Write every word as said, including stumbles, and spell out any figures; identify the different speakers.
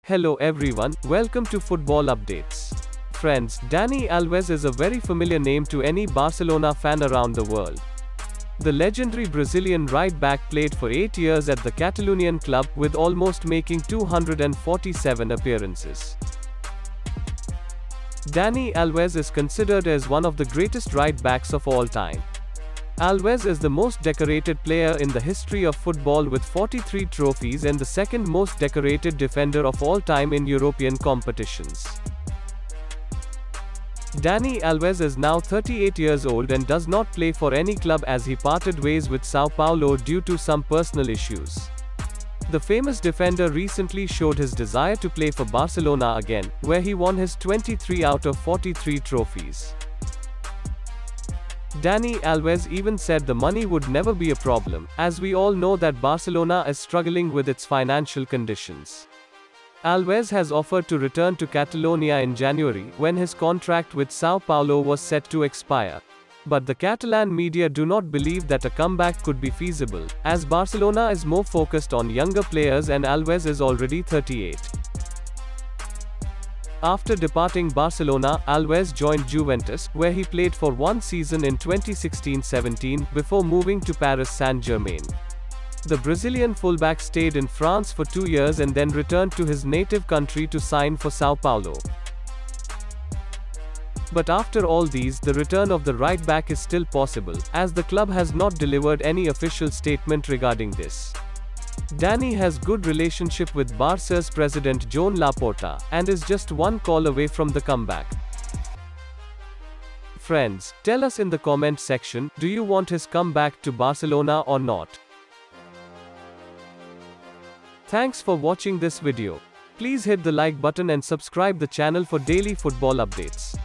Speaker 1: Hello everyone, welcome to Football Updates. Friends, Dani Alves is a very familiar name to any Barcelona fan around the world. The legendary Brazilian right-back played for eight years at the Catalonian club, with almost making two hundred forty-seven appearances. Dani Alves is considered as one of the greatest right-backs of all time. Alves is the most decorated player in the history of football with forty-three trophies and the second most decorated defender of all time in European competitions. Dani Alves is now thirty-eight years old and does not play for any club as he parted ways with Sao Paulo due to some personal issues. The famous defender recently showed his desire to play for Barcelona again, where he won his twenty-three out of forty-three trophies. Dani Alves even said the money would never be a problem, as we all know that Barcelona is struggling with its financial conditions. Alves has offered to return to Catalonia in January, when his contract with Sao Paulo was set to expire. But the Catalan media do not believe that a comeback could be feasible, as Barcelona is more focused on younger players and Alves is already thirty-eight. After departing Barcelona, Alves joined Juventus, where he played for one season in twenty sixteen seventeen, before moving to Paris Saint-Germain. The Brazilian fullback stayed in France for two years and then returned to his native country to sign for Sao Paulo. But after all these, the return of the right back is still possible, as the club has not delivered any official statement regarding this. Dani has good relationship with Barca's president Joan Laporta, and is just one call away from the comeback. Friends, tell us in the comment section, do you want his comeback to Barcelona or not? Thanks for watching this video. Please hit the like button and subscribe the channel for daily football updates.